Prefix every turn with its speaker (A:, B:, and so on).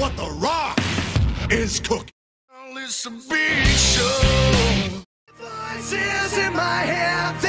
A: what The Rock is cooking.
B: Well, it's a big show.
A: Voices in my head.